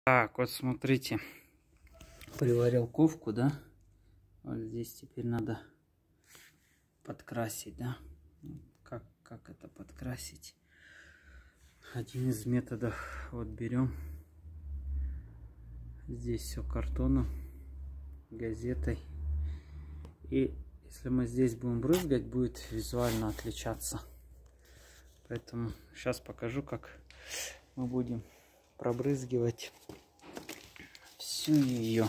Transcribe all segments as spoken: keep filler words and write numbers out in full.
Так, вот смотрите, приварил ковку, да? Вот здесь теперь надо подкрасить, да? Как, как это подкрасить? Один из методов. Вот берем. Здесь все картоном, газетой. И если мы здесь будем брызгать, будет визуально отличаться. Поэтому сейчас покажу, как мы будем пробрызгивать всю ее.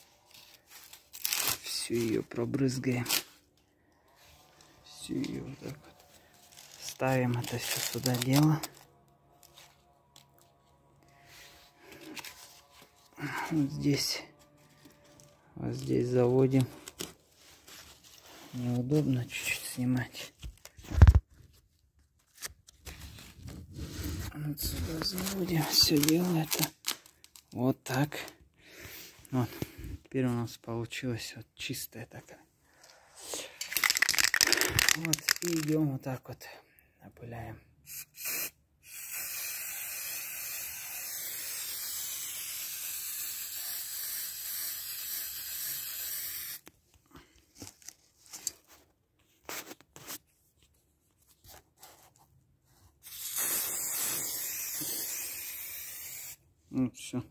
Всю ее пробрызгаем. Всю ее вот так вот. Ставим это все сюда дело. Вот здесь. Вот здесь заводим. Неудобно чуть-чуть снимать. Вот сюда заводим. Все дело это. Вот так. Вот. Теперь у нас получилось вот чистая такая. Вот. И идем вот так вот. Опыляем. Вот все.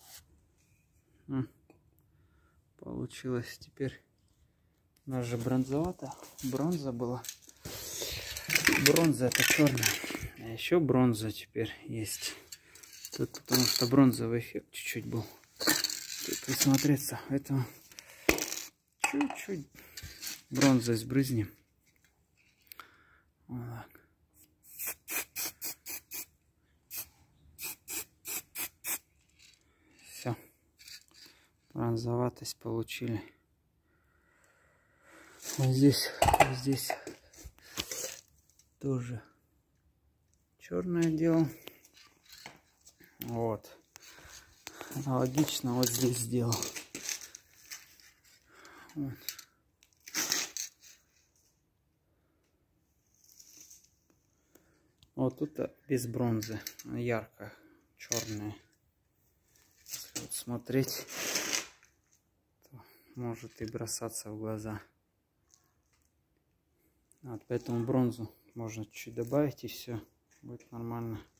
Получилось теперь. У нас же бронзовато. Бронза была. Бронза это черная. А еще бронза теперь есть. Тут потому что бронзовый эффект чуть-чуть был. Тут присмотреться. Поэтому чуть-чуть бронзой сбрызнем. Вот так. Все. Бронзоватость получили. Вот здесь, вот здесь тоже черное дело. Вот. Аналогично вот здесь сделал. Вот. Вот тут без бронзы, ярко черная. Если вот смотреть, то может и бросаться в глаза. Вот, поэтому бронзу можно чуть-чуть добавить, и все будет нормально.